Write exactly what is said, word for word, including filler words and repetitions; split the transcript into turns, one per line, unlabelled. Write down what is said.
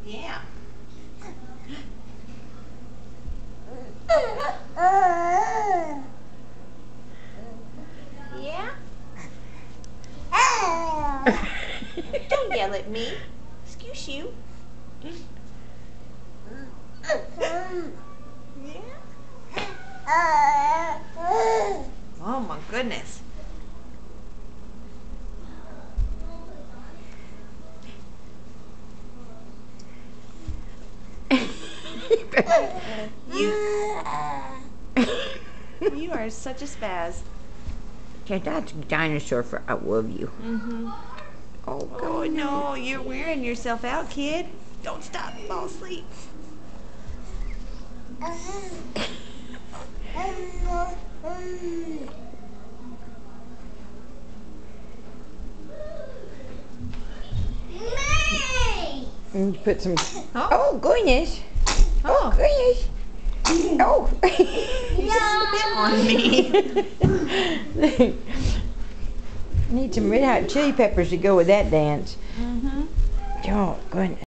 Yeah. Yeah? Don't yell at me. Excuse you. Yeah? Oh my goodness. You You are such a spaz.
Okay, that's a dinosaur for I love you.
Mm-hmm.
Oh,
Oh no, you're wearing yourself out, kid. Don't stop. Fall asleep.
And you put some.
Oh,
Oh goodness. Oh,
oh.
goodness. Oh.
You spit on me.
Need some red hot chili peppers to go with that dance.
Mm-hmm.
Oh goodness.